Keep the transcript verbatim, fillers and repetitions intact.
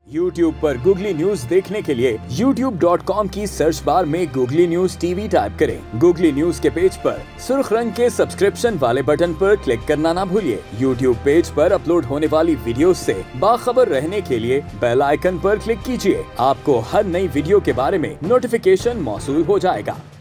YouTube पर googly news देखने के लिए यूट्यूब डॉट कॉम की सर्च बार में गूगली न्यूज टीवी टाइप करें। गूगली न्यूज के पेज पर सुर्ख रंग के सब्सक्रिप्शन वाले बटन पर क्लिक करना ना भूलिए। यूट्यूब पेज पर अपलोड होने वाली वीडियो से बाखबर रहने के लिए बेल आइकन पर क्लिक कीजिए। आपको हर नई वीडियो के बारे में नोटिफिकेशन मौसूल हो जाएगा।